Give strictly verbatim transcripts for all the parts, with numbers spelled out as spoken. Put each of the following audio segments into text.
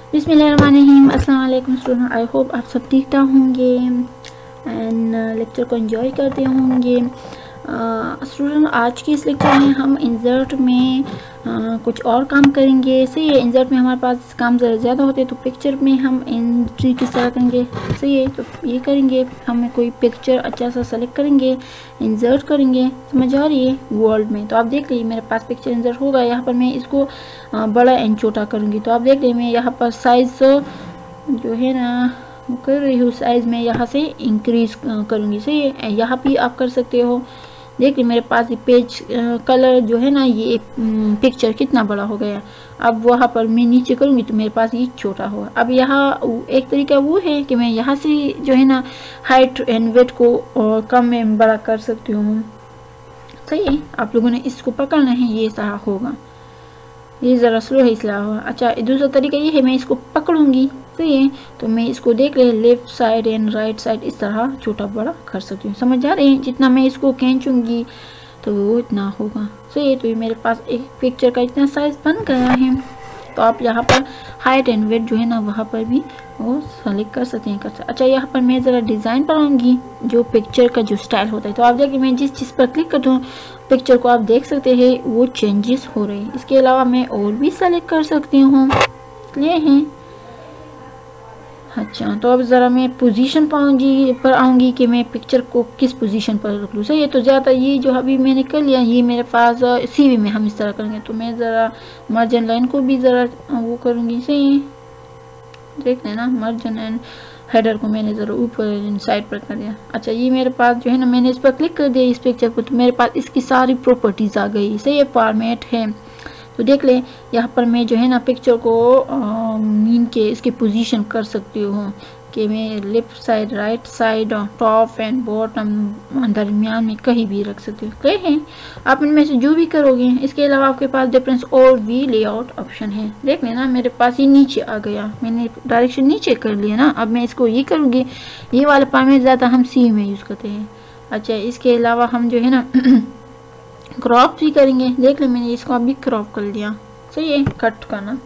बिस्मिल्लाहिर्रहमानिर्रहीम। अस्सलाम वालेकुम स्टूडेंट, आई होप आप सब ठीक ठाक होंगे एंड लेक्चर को एंजॉय करते होंगे। स्टूडेंट uh, आज की इस लेक्चर में हम इंसर्ट में uh, कुछ और काम करेंगे। सही है, इंसर्ट में हमारे पास काम ज़्यादा होते हैं तो पिक्चर में हम एंट्री किस तरह करेंगे। सही है, तो ये करेंगे, हमें कोई पिक्चर अच्छा सा सेलेक्ट करेंगे, इंसर्ट करेंगे। समझ आ रही है वर्ल्ड में। तो आप देख लीजिए मेरे पास पिक्चर इंसर्ट होगा। यहाँ पर मैं इसको uh, बड़ा एंड छोटा करूँगी। तो आप देख लीजिए मैं यहाँ पर साइज़ जो है ना कर रही हूँ, साइज़ में यहाँ से इंक्रीज करूँगी। सही है, यहाँ भी आप कर सकते हो। देखिए मेरे पास ये पेज कलर जो है ना, ये पिक्चर कितना बड़ा हो गया। अब वहाँ पर मैं नीचे करूँगी तो मेरे पास ये छोटा होगा। अब यहाँ एक तरीका वो है कि मैं यहाँ से जो है ना हाइट एंड वेट को और कम में बड़ा कर सकती हूँ। सही है, आप लोगों ने इसको पकड़ना है, ये सारा होगा, ये ज़रा स्लो है इसलिए होगा। अच्छा, दूसरा तरीका ये है, मैं इसको पकड़ूंगी। सही है, तो मैं इसको देख ले left side and right side इस तरह छोटा बड़ा कर सकती हूँ। समझ आ रहे हैं, जितना मैं इसको खींचूंगी तो वो इतना होगा। सही है, तो ये मेरे पास एक पिक्चर का इतना साइज बन गया है। तो आप यहाँ पर हाइट एंड वेट जो है ना वहाँ पर भी वो सेलेक्ट कर सकते हैं कर सकते। अच्छा, यहाँ पर मैं ज़रा डिज़ाइन पर आऊँगी, जो पिक्चर का जो स्टाइल होता है। तो आप देखिए मैं जिस चीज़ पर क्लिक करती हूँ पिक्चर को आप देख सकते हैं वो चेंजेस हो रहे हैं। इसके अलावा मैं और भी सेलेक्ट कर सकती हूँ, ये हैं। अच्छा, तो अब ज़रा मैं पोजीशन पाऊंगी पर आऊँगी कि मैं पिक्चर को किस पोजीशन पर रख लूँ। सही है, तो ज़्यादा ये जो अभी मैंने कर लिया ये मेरे पास सीवी में हम इस तरह करेंगे। तो मैं ज़रा मार्जिन लाइन को भी ज़रा वो करूँगी। सही है, देख लेना मार्जिन एंड हेडर को मैंने ज़रा ऊपर साइड पर कर दिया। अच्छा, ये मेरे पास जो है ना मैंने इस पर क्लिक कर दिया इस पिक्चर को, तो मेरे पास इसकी सारी प्रॉपर्टीज़ आ गई। सही है, फॉर्मेट है। तो देख ले यहाँ पर मैं जो है ना पिक्चर को मीन के इसकी पोजीशन कर सकती हूँ कि मैं left side, right side, top and bottom, दरमियान में कहीं भी रख सकती हूँ। क्लियर है, आप इनमें से जो भी करोगे। इसके अलावा आपके पास डिफरेंस और भी लेआउट ऑप्शन है। देख लेना मेरे पास ये नीचे आ गया, मैंने डायरेक्शन नीचे कर लिया ना। अब मैं इसको ये करूँगी, ये वाला फॉर्मेट ज़्यादा हम सी में यूज़ करते हैं। अच्छा, इसके अलावा हम जो है ना क्रॉप भी करेंगे। देख ले मैंने इसको अभी क्रॉप कर लिया। सही है, कट करना।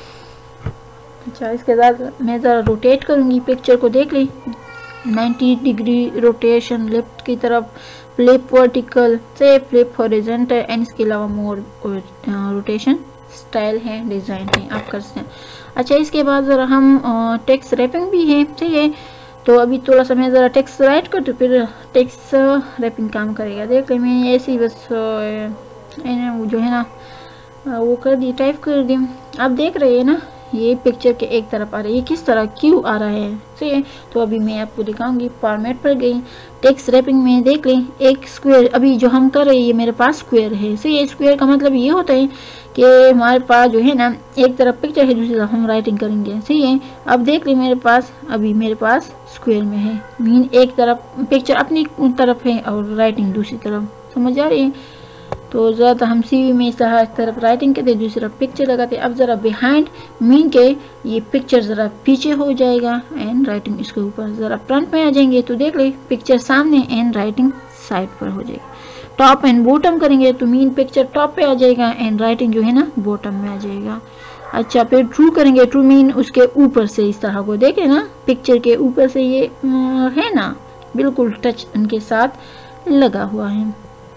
अच्छा, इसके बाद मैं ज़रा रोटेट करूँगी पिक्चर को। देख ली नाइन्टी डिग्री रोटेशन लेफ्ट की तरफ, फ्लिप वर्टिकल से फ्लिप हॉरिजॉन्टल एंड इसके अलावा मोर रोटेशन स्टाइल है, डिज़ाइन है, आप कर सकते हैं। अच्छा, इसके बाद ज़रा हम टेक्स्ट रैपिंग भी है। सही है, तो अभी थोड़ा सा मैं ज़रा टेक्स्ट राइट कर दूँ फिर टेक्स्ट रैपिंग काम करेगा। देख ले मैंने ऐसे ही बस जो है ना वो कर दी, टाइप कर दी। आप देख रहे हैं ना ये पिक्चर के एक तरफ आ रहा है, ये किस तरह क्यों आ रहा है। सही है, तो अभी मैं आपको दिखाऊंगी। फॉर्मेट पर गई, टेक्स्ट रैपिंग में देख लें एक स्क्वायर अभी जो हम कर रहे हैं ये मेरे पास स्क्वायर है। सही है, स्क्वायर का मतलब ये होता है कि हमारे पास जो है ना एक तरफ पिक्चर है, दूसरी तरफ हम राइटिंग करेंगे। सही है, अब देख लें मेरे पास अभी मेरे पास स्क्वायर में है, मीन एक तरफ पिक्चर अपनी तरफ है और राइटिंग दूसरी तरफ। समझ आ रही है, तो ज़्यादा हम सी वी में इस तरफ राइटिंग करते हैं, दूसरी तरफ पिक्चर लगाते हैं। अब ज़रा बिहाइंड मीन के ये पिक्चर ज़रा पीछे हो जाएगा एंड राइटिंग इसके ऊपर। ज़रा फ्रंट में आ जाएंगे तो देख ले पिक्चर सामने एंड राइटिंग साइड पर हो जाएगी। टॉप एंड बॉटम करेंगे तो मीन पिक्चर टॉप पे आ जाएगा एंड राइटिंग जो है ना बॉटम में आ जाएगा। अच्छा, फिर ट्रू करेंगे, ट्रू मीन उसके ऊपर से इस तरह को देखे ना पिक्चर के ऊपर से ये है ना बिल्कुल टच उनके साथ लगा हुआ है।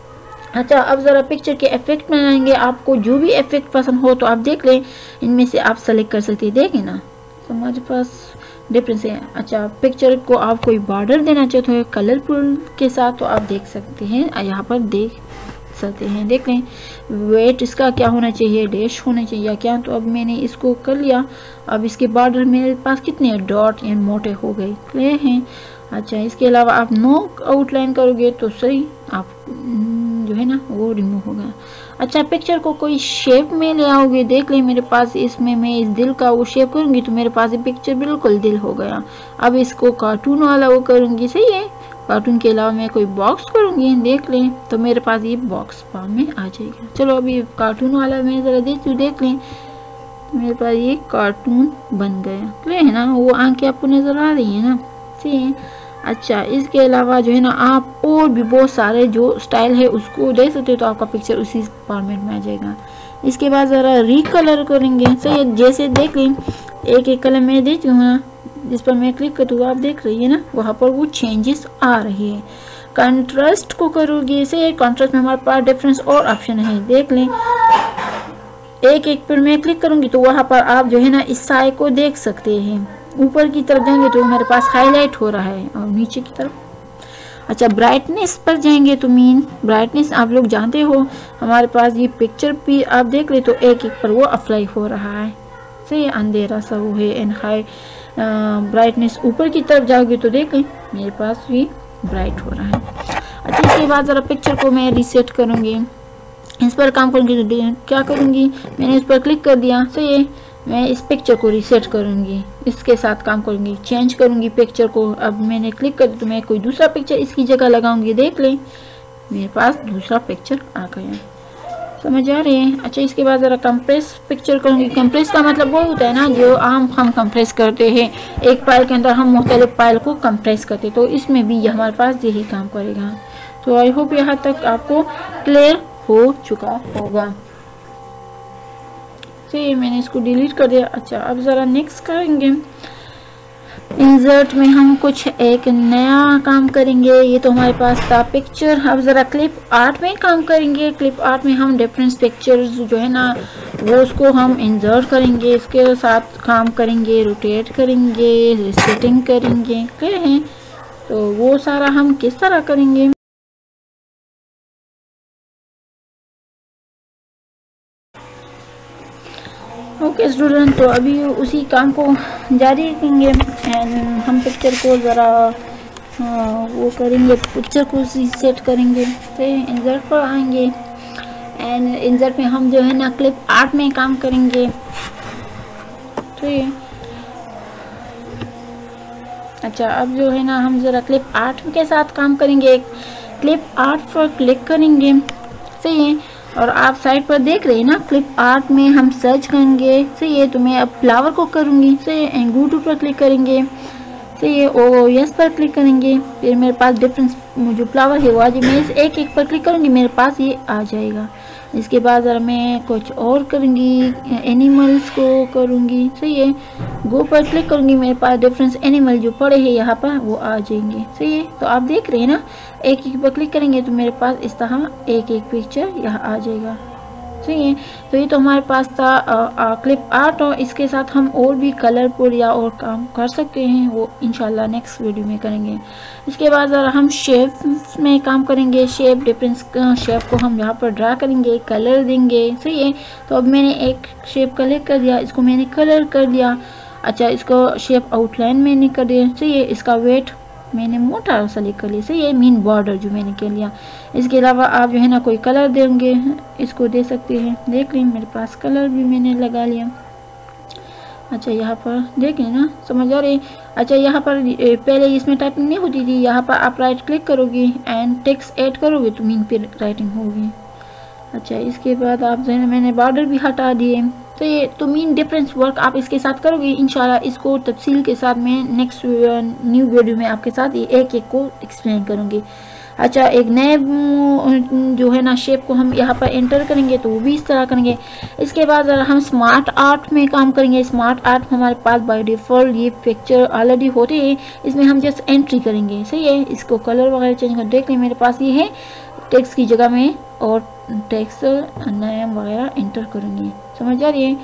अच्छा, अब ज़रा पिक्चर के इफेक्ट में आएंगे। आपको जो भी इफेक्ट पसंद हो तो आप देख लें, इनमें से आप सेलेक्ट कर सकते हैं। देखें ना, तो हमारे पास डिफरेंस है। अच्छा, पिक्चर को आप कोई बॉर्डर देना चाहते हो कलरफुल के साथ तो आप देख सकते हैं, यहाँ पर देख सकते हैं। देख लें वेट इसका क्या होना चाहिए, डैश होना चाहिए या क्या। तो अब मैंने इसको कर लिया। अब इसके बॉर्डर मेरे पास कितने डॉट एंड मोटे हो गए, क्लियर हैं। अच्छा, इसके अलावा आप नो आउटलाइन करोगे तो सही आप जो है ना वो रिमूव होगा। अच्छा, पिक्चर को कोई शेप में ले आओगे। देख ले मेरे पास इसमें मैं इस दिल का वो शेप करूंगी तो मेरे पास ये पिक्चर बिल्कुल दिल हो गया। अब इसको कार्टून वाला वो करूंगी। सही है, कार्टून के अलावा मैं कोई बॉक्स करूंगी। देख लें तो मेरे पास ये बॉक्स फॉर्म में आ जाएगा। चलो अभी कार्टून वाला मैं ज़रा देखती हूँ। देख लें मेरे पास ये कार्टून बन गया, क्लियर है ना, वो आंखें आपको नज़र आ रही है ना। सही है। अच्छा, इसके अलावा जो है ना आप और भी बहुत सारे जो स्टाइल है उसको दे सकते हो तो आपका पिक्चर उसी फॉर्मेट में आ जाएगा। इसके बाद ज़रा रिकलर करेंगे। सही है, जैसे देख लें एक एक कलर मैं देती हूँ ना, जिस पर मैं क्लिक करती हूँ आप देख रही है ना, वहाँ पर वो चेंजेस आ रही है। कंट्रास्ट को करोगे से कंट्रास्ट में हमारे पास डिफरेंस और ऑप्शन है, देख लें। एक एक पर मैं क्लिक करूंगी तो वहाँ पर आप जो है ना इस साए को देख सकते हैं। ऊपर की तरफ जाएंगे तो मेरे पास हाईलाइट हो रहा है और नीचे की तरफ। अच्छा, ब्राइटनेस पर जाएंगे तो मीन ब्राइटनेस आप लोग जानते हो हमारे पास ये पिक्चर भी आप देख ले तो एक एक पर वो अप्लाई हो रहा है। सही, अंधेरा सा वो है एंड हाई ब्राइटनेस। ऊपर की तरफ जाओगे तो देख लें मेरे पास भी ब्राइट हो रहा है। अच्छा, इसके बाद ज़रा पिक्चर को मैं रीसेट करूँगी, इस पर काम करूँगी तो क्या करूँगी, मैंने इस पर क्लिक कर दिया। सही है, मैं इस पिक्चर को रीसेट करूँगी, इसके साथ काम करूँगी, चेंज करूँगी पिक्चर को। अब मैंने क्लिक कर दिया तो मैं कोई दूसरा पिक्चर इसकी जगह लगाऊंगी, देख लें मेरे पास दूसरा पिक्चर आ गया। समझ आ रही है। अच्छा, इसके बाद ज़रा कंप्रेस पिक्चर करूँगी। कंप्रेस का मतलब वो होता है ना जो आम हम कंप्रेस करते हैं, एक फाइल के अंदर हम मुख्तलिफ फाइल को कंप्रेस करते हैं, तो इसमें भी हमारे पास यही काम करेगा। तो आई होप यहाँ तक आपको क्लियर हो चुका होगा। चलिए मैंने इसको डिलीट कर दिया। अच्छा, अब ज़रा नेक्स्ट करेंगे। इंसर्ट में हम कुछ एक नया काम करेंगे। ये तो हमारे पास था पिक्चर। अब ज़रा क्लिप आर्ट में काम करेंगे। क्लिप आर्ट में हम डिफरेंट पिक्चर्स जो है ना वो उसको हम इंसर्ट करेंगे, इसके साथ काम करेंगे, रोटेट करेंगे, रिसेटिंग करेंगे, क्लियर है। तो वो सारा हम किस तरह करेंगे। ओके स्टूडेंट, तो अभी उसी काम को जारी रखेंगे एंड हम पिक्चर को ज़रा वो करेंगे, पिक्चर को सेट करेंगे। तो इंसर्ट पर आएंगे एंड इंसर्ट में हम जो है ना क्लिप आर्ट में काम करेंगे। तो ये अच्छा, अब जो है ना हम ज़रा क्लिप आर्ट के साथ काम करेंगे। क्लिप आर्ट पर क्लिक करेंगे, सही है। और आप साइड पर देख रहे हैं ना क्लिप आर्ट में हम सर्च करेंगे, सही है। तो मैं अब फ्लावर को करूँगी, सही है। एंड गो टू पर क्लिक करेंगे, सही है। ओ यस पर क्लिक करेंगे, फिर मेरे पास डिफरेंस जो फ्लावर है वो आज मैं इस एक एक पर क्लिक करूँगी, मेरे पास ये आ जाएगा। इसके बाद ज़रा मैं कुछ और करूँगी, एनिमल्स को करूँगी, सही है। गो पर क्लिक करूँगी, मेरे पास डिफरेंस एनिमल जो पड़े हैं यहाँ पर वो आ जाएंगे, सही है। तो आप देख रहे हैं ना एक एक पर क्लिक करेंगे तो मेरे पास इस तरह एक एक पिक्चर यहाँ आ जाएगा, सही है। तो ये तो हमारे पास था आ, आ, क्लिप आर्ट, और इसके साथ हम और भी कलरफुल या और काम कर सकते हैं, वो इंशाल्लाह नेक्स्ट वीडियो में करेंगे। इसके बाद ज़रा हम शेप में काम करेंगे। शेप डिफरेंस शेप को हम यहाँ पर ड्रा करेंगे, कलर देंगे, सही है। तो अब मैंने एक शेप कलर कर दिया, इसको मैंने कलर कर दिया। अच्छा, इसको शेप आउटलाइन मैंने कर दिया, सही है। इसका वेट मैंने मोटा सेलेक्ट कर लिया, सही है। मीन बॉर्डर जो मैंने कर लिया। इसके अलावा आप जो है ना कोई कलर देंगे इसको दे सकते हैं, देख लें मेरे पास कलर भी मैंने लगा लिया। अच्छा, यहाँ पर देख लें ना, समझ आ रही। अच्छा, यहाँ पर पहले इसमें टाइपिंग नहीं होती थी, यहाँ पर आप राइट क्लिक करोगे एंड टेक्स्ट ऐड करोगे तो मीन पे राइटिंग होगी। अच्छा, इसके बाद आप जो है ना मैंने बॉर्डर भी हटा दिए, तो ये तो मीन डिफरेंस वर्क आप इसके साथ करोगे इंशाल्लाह। इसको तफसील के साथ मैं नेक्स्ट न्यू वीडियो में आपके साथ ये एक एक को एक्सप्लेन करूँगी। अच्छा, एक नए जो है ना शेप को हम यहाँ पर एंटर करेंगे तो वो भी इस तरह करेंगे। इसके बाद हम स्मार्ट आर्ट में काम करेंगे। स्मार्ट आर्ट हमारे पास बाय डिफ़ॉल्ट ये पिक्चर ऑलरेडी होते हैं, इसमें हम जस्ट एंट्री करेंगे, सही है। इसको कलर वगैरह चेंज कर देख लें, मेरे पास ये है। टेक्स्ट की जगह में और टेक्स्ट नेम वगैरह एंटर करेंगे, समझ आ रही है।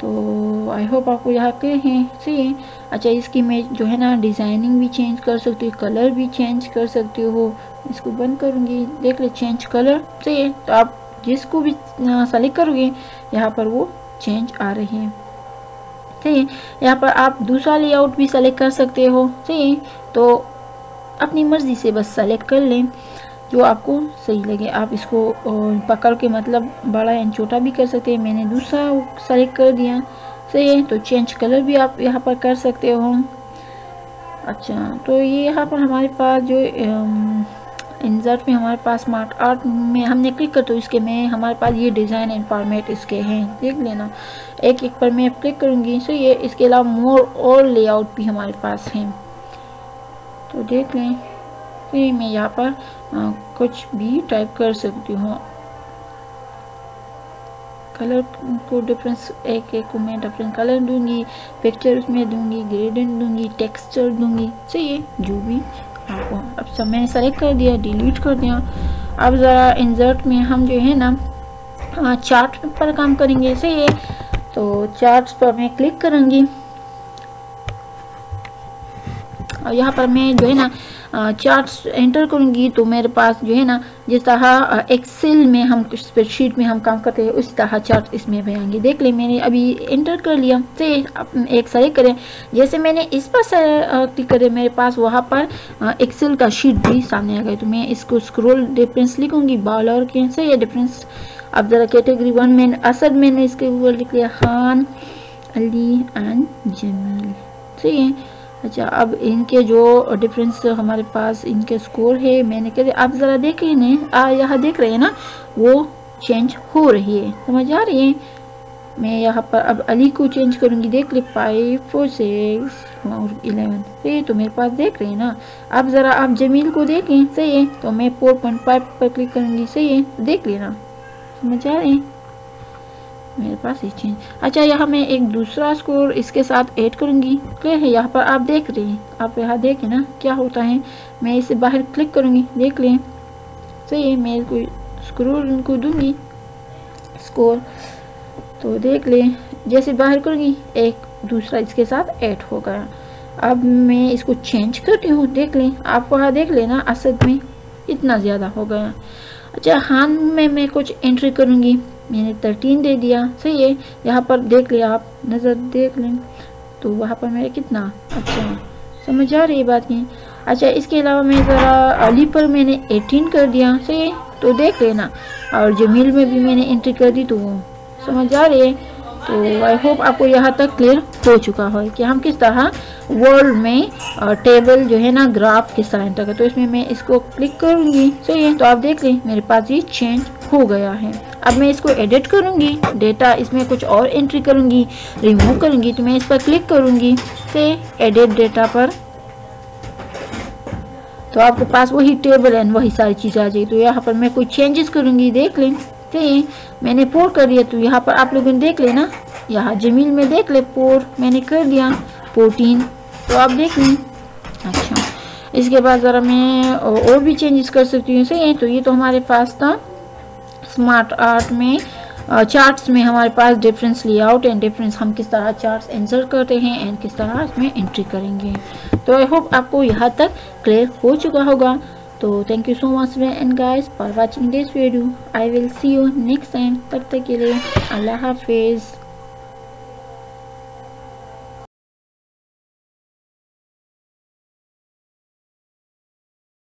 तो आई होप आपको यहाँ के हैं, सही है। अच्छा, इसकी मैं जो है ना डिज़ाइनिंग भी चेंज कर सकती हूँ, कलर भी चेंज कर सकती हो। इसको बंद करूँगी, देख ले चेंज कलर, सही है। तो आप जिसको भी सेलेक्ट करोगे यहाँ पर वो चेंज आ रही है, सही है। यहाँ पर आप दूसरा लेआउट भी सेलेक्ट कर सकते हो, सही है। तो अपनी मर्ज़ी से बस सेलेक्ट कर लें जो आपको सही लगे। आप इसको पकड़ के मतलब बड़ा या छोटा भी कर सकते हैं। मैंने दूसरा सेलेक्ट कर दिया, सही है। तो चेंज कलर भी आप यहाँ पर कर सकते हो। अच्छा, तो ये यहाँ पर हमारे पास जो इंसर्ट में हमारे पास स्मार्ट आर्ट में हमने क्लिक कर तो इसके में हमारे पास ये डिज़ाइन एंड फॉर्मेट इसके हैं, देख लेना। एक एक पर मैं क्लिक करूँगी, सही है। इसके अलावा मोर और लेआउट भी हमारे पास हैं, तो देख लें। तो मैं यहाँ पर आ, कुछ भी टाइप कर सकती हूँ, कलर को डिफरेंस, एक एक को मैं डिफरेंट कलर दूंगी, पिक्चर उसमें दूंगी, ग्रेडेंट दूंगी, टेक्सचर दूंगी, सही है जो भी आपको। अब सब मैंने सेलेक्ट कर दिया, डिलीट कर दिया। अब ज़रा इंसर्ट में हम जो है ना चार्ट पर काम करेंगे, सही है। तो चार्ट्स पर मैं क्लिक करूँगी और यहाँ पर मैं जो है ना चार्ट्स एंटर करूँगी, तो मेरे पास जो है ना जिस तरह एक्सेल में हम स्प्रेडशीट में हम काम करते हैं उस तरह चार्ट इसमें भी आएंगे। देख लें मैंने अभी एंटर कर लिया, तो एक सेलेक्ट करें, जैसे मैंने इस पर क्लिक करें मेरे पास वहाँ पर एक्सेल का शीट भी सामने आ गया। तो मैं इसको स्क्रॉल डिफरेंस लिखूँगी, बाल और कैसे ये डिफरेंस। अब ज़रा कैटेगरी वन में असद मैंने इसके ऊपर लिख लिया खान, अली एंड जमील, सही है। अच्छा, अब इनके जो डिफरेंस हमारे पास इनके स्कोर है मैंने कह आप ज़रा देख लें, आ यहाँ देख रहे हैं ना वो चेंज हो रही है, समझ आ रही है। मैं यहाँ पर अब अली को चेंज करूँगी, देख ले फाइव फोर सिक्स और इलेवन, सही है। तो मेरे पास देख रहे हैं ना। अब ज़रा आप जमील को देखें, सही है। तो मैं फोर पॉइंट फाइव पर क्लिक करूँगी, सही है, देख लेना, समझ आ रहे हैं मेरे पास ये चेंज। अच्छा, यहाँ मैं एक दूसरा स्कोर इसके साथ ऐड करूँगी, क्लियर है। यहाँ पर आप देख रहे हैं, आप यहाँ देखें ना क्या होता है। मैं इसे बाहर क्लिक करूँगी, देख लें, सही है। मैं कोई स्क्रोल इनको दूँगी स्कोर, तो देख लें जैसे बाहर करूँगी एक दूसरा इसके साथ ऐड हो गया। अब मैं इसको चेंज करती हूँ, देख लें, आप वहाँ देख लेना असद में इतना ज़्यादा हो गया। अच्छा, हान में मैं कुछ एंट्री करूँगी, मैंने थर्टीन दे दिया, सही है। यहाँ पर देख लिया, आप नज़र देख लें तो वहाँ पर मेरा कितना, अच्छा समझ आ रही है बात की। अच्छा, इसके अलावा मैं ज़रा अली पर मैंने एटीन कर दिया, सही है, तो देख लेना। और जमील में भी मैंने एंट्री कर दी, तो वो समझ आ रही है। तो आई होप आपको यहाँ तक क्लियर हो चुका है कि हम किस तरह वर्ड में टेबल जो है ना ग्राफ किस तरह एंटर करते। तो इसमें मैं इसको क्लिक करूँगी, सही है। तो आप देख लें मेरे पास ये चेंज हो गया है। अब मैं इसको एडिट करूँगी, डेटा इसमें कुछ और एंट्री करूँगी, रिमूव करूँगी। तो मैं इस पर क्लिक करूँगी, से एडिट डेटा पर, तो आपके पास वही टेबल एंड वही सारी चीज़ें आ जाएगी। तो यहाँ पर मैं कोई चेंजेस करूँगी, देख लें, सही है। मैंने फोर कर दिया, तो यहाँ पर आप लोगों ने देख लेना, यहाँ जमील में देख ले फोर मैंने कर दिया, फोर्टीन, तो आप देख लें। अच्छा, इसके बाद ज़रा मैं और भी चेंजेस कर सकती हूँ, सही है। तो ये तो हमारे पास था स्मार्ट आर्ट में, चार्ट्स में हमारे पास डिफरेंस लेआउट एंड डिफरेंस हम किस तरह चार्ट्स इंसर्ट करते हैं एंड किस तरह इसमें एंट्री करेंगे। तो आई होप आपको यहाँ तक क्लियर हो चुका होगा। तो thank you so much and guys for watching this video. I will see you next time. तब तक के लिए अल्लाह हाफिज़।